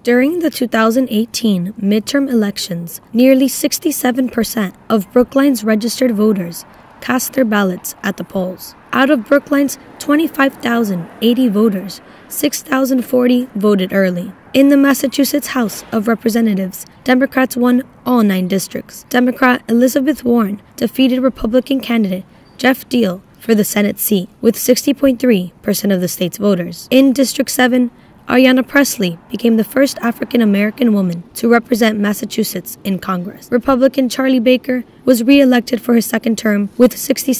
During the 2018 midterm elections, nearly 67% of Brookline's registered voters cast their ballots at the polls. Out of Brookline's 25,080 voters, 6,040 voted early. In the Massachusetts House of Representatives, Democrats won all 9 districts. Democrat Elizabeth Warren defeated Republican candidate Jeff Deal for the Senate seat with 60.3% of the state's voters. In District 7, Ayanna Pressley became the first African-American woman to represent Massachusetts in Congress. Republican Charlie Baker was re-elected for his second term with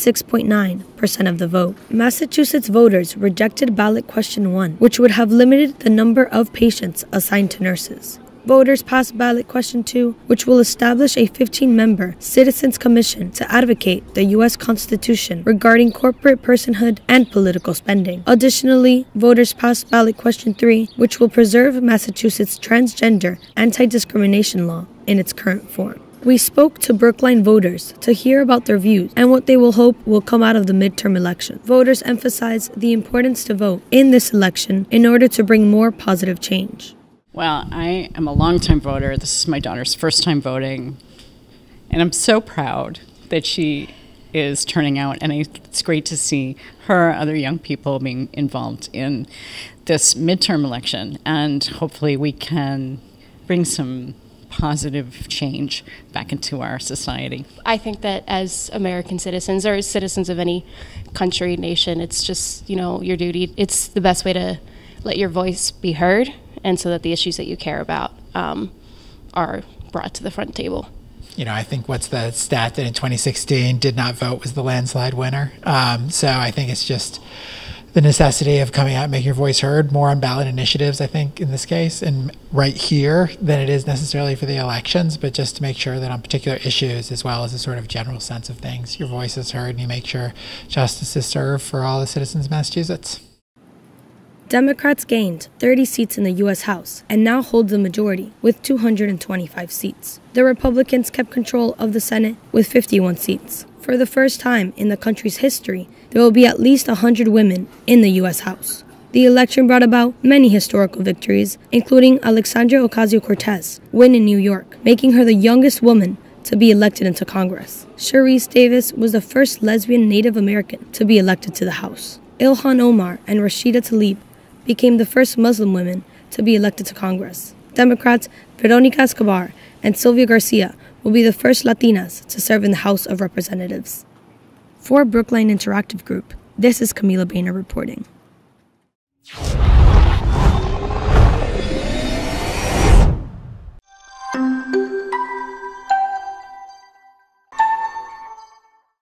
66.9% of the vote. Massachusetts voters rejected ballot question 1, which would have limited the number of patients assigned to nurses. Voters passed ballot question 2, which will establish a 15-member Citizens Commission to advocate the U.S. Constitution regarding corporate personhood and political spending. Additionally, voters passed ballot question 3, which will preserve Massachusetts' transgender anti-discrimination law in its current form. We spoke to Brookline voters to hear about their views and what they will hope will come out of the midterm election. Voters emphasize the importance to vote in this election in order to bring more positive change. Well, I am a longtime voter. This is my daughter's first time voting, and I'm so proud that she is turning out, and it's great to see her, other young people being involved in this midterm election, and hopefully we can bring some positive change back into our society. I think that as American citizens, or as citizens of any country, nation, it's just, your duty. It's the best way to let your voice be heard, and so that the issues that you care about are brought to the front table. I think what's the stat that in 2016 did not vote was the landslide winner. So I think it's just the necessity of coming out and making your voice heard, more on ballot initiatives, I think, in this case, and right here than it is necessarily for the elections, but just to make sure that on particular issues, as well as a sort of general sense of things, your voice is heard and you make sure justice is served for all the citizens of Massachusetts. Democrats gained 30 seats in the U.S. House and now hold the majority with 225 seats. The Republicans kept control of the Senate with 51 seats. For the first time in the country's history, there will be at least 100 women in the U.S. House. The election brought about many historical victories, including Alexandria Ocasio-Cortez win in New York, making her the youngest woman to be elected into Congress. Sharice Davis was the first lesbian Native American to be elected to the House. Ilhan Omar and Rashida Tlaib became the first Muslim women to be elected to Congress. Democrats Veronica Escobar and Sylvia Garcia will be the first Latinas to serve in the House of Representatives. For Brookline Interactive Group, this is Camila Boehner reporting.